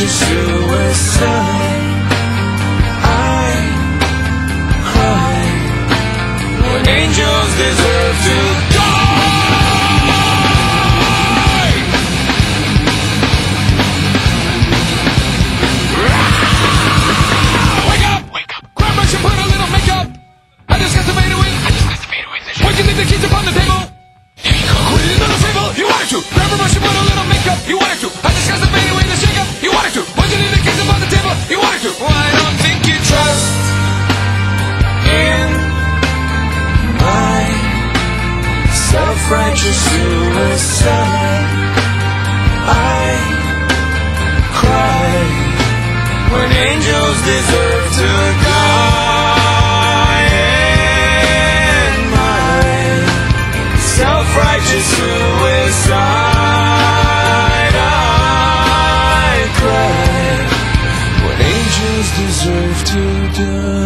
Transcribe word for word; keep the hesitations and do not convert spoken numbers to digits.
self-righteous suicide. I cry when angels deserve to die. Wake up! Wake up! Grab brush and put a little makeup. I just got to fade away. I just got to fade away. Why you leave the keys upon the table? Here you go. Put it in the table. You wanted to. Grab a brush and put a little makeup. You wanted to. I just got to fade away the shake up. You wanted to. Why you leave the keys upon the table? You wanted to. Well, I don't think you trust in my self-righteous suicide. I cry when angels deserve to die. In my self-righteous suicide, I cry when angels deserve to die.